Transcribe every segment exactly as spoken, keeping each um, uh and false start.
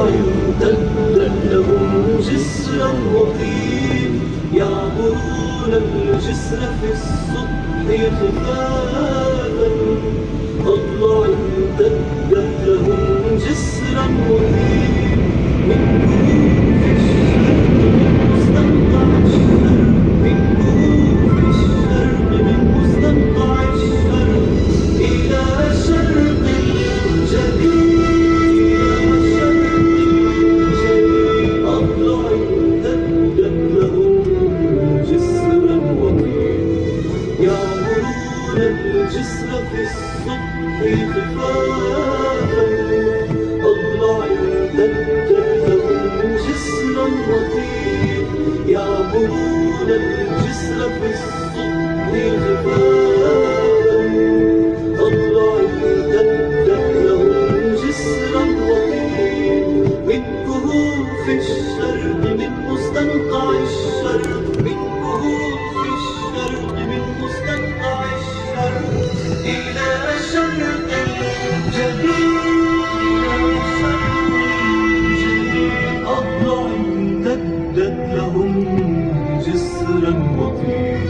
أضلع امتدت لهم جسرا وطين، يعبرون الجسر في الصبح خفافا. أضلع امتدت لهم جسرا وطين، من كهوف الشرق من مستنقع الشرق، من كهوف الشرق من مستنقع الشرق إلى شرق الجليل، شرق الجليل. أضلع امتدت لهم جسرا وطين، يعبرون الجسر في الصبح خفافا. أضلع امتدت لهم جسرا وطين، يعبرون الجسر في الصبح خفافا. أضلع امتدت لهم جسرا وطين، من كهوف الشرق من مستنقع الشرق، من كهوف الشرق من مستنقع الشرق إلى شرق الجليل، شرق الجليل. أضلع امتدت لهم جسرا وطين.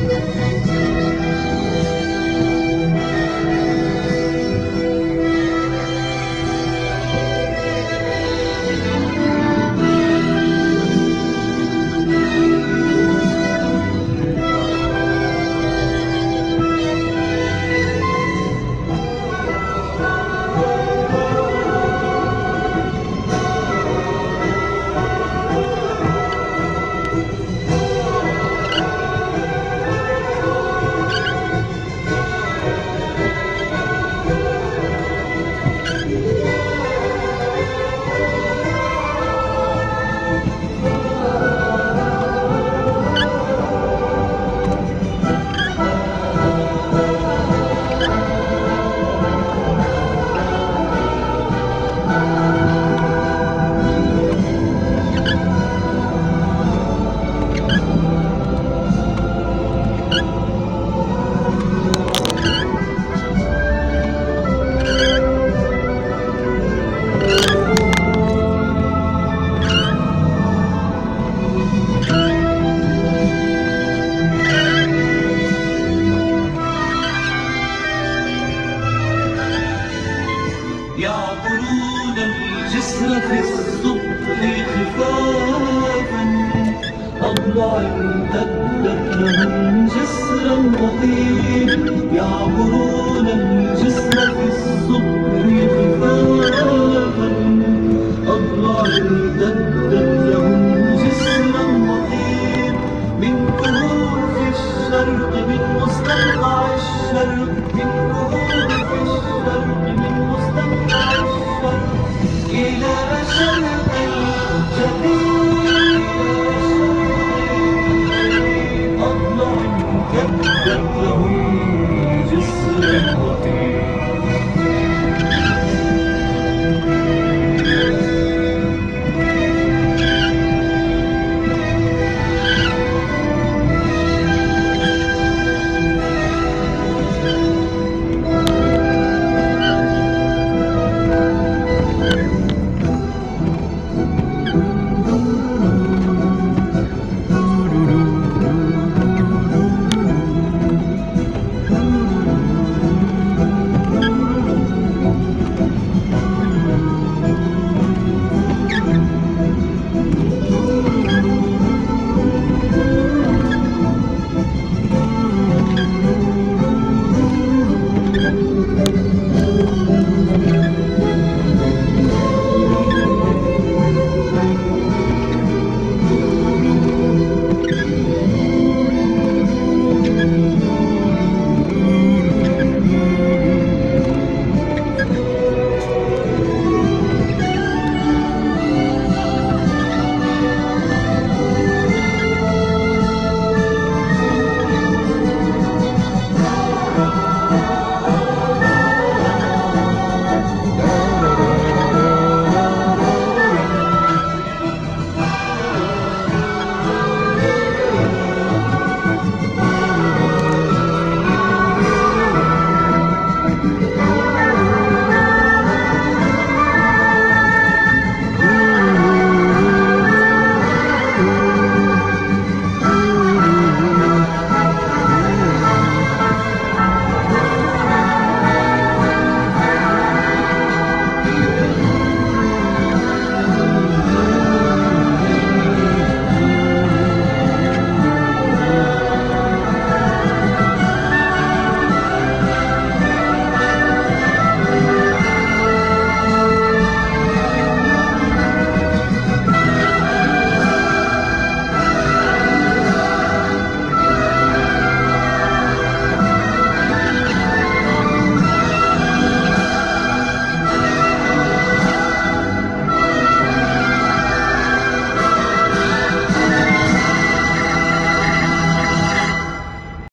يعبرون الجسر في الصبح خفافا. أضلع امتدت لهم جسرا وطين، يعبرون الجسر في الصبح خفافا. أضلع امتدت